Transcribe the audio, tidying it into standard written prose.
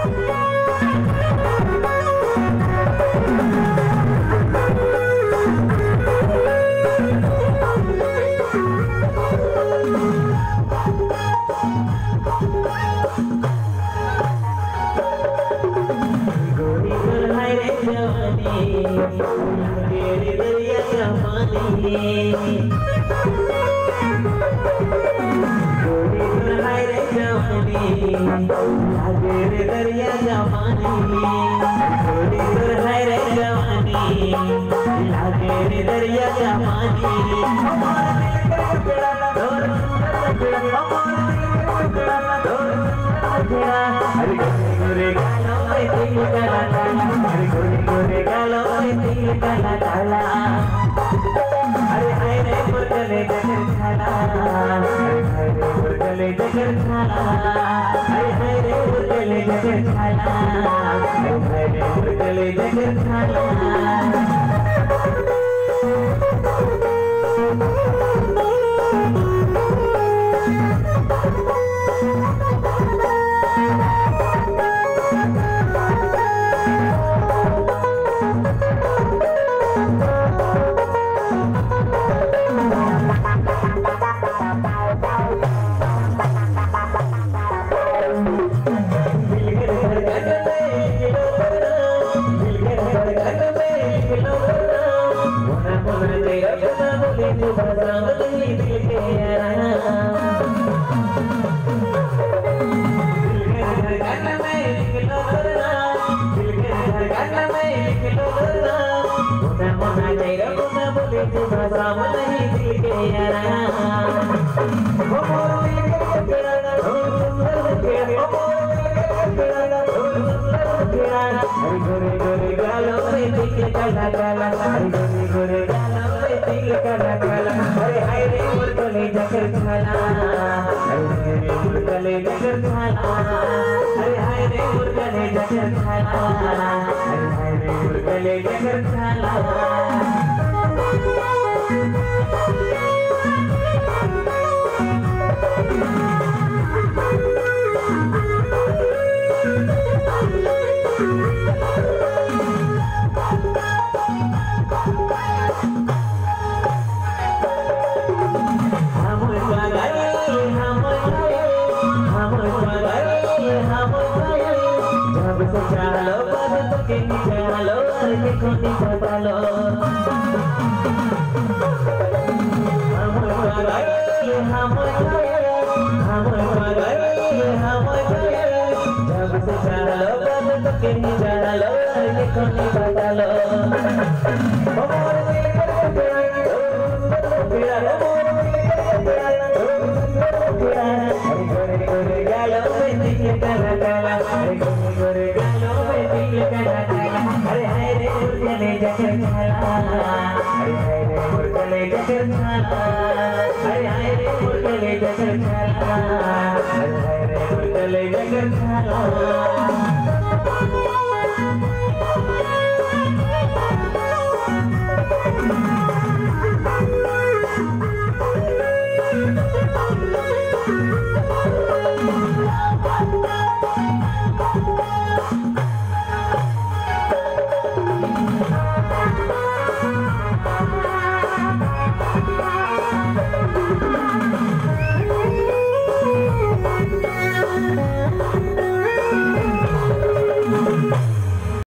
दरिया जवानी थोड़ी दूर है रे जवानी लागे रे दरिया जवानी हमारे दिल का टुकड़ा दूर हमारे गोरे गालों में दिल काला काला हरे गोरे गालों में दिल काला काला अरे हाय रे मुर्गले जगर खाला अरे हाय रे मुर्गले जगर खाला अरे हाय रे मुर्गले जगर खाला अरे हाय रे मुर्गले जगर खाला जगर खाला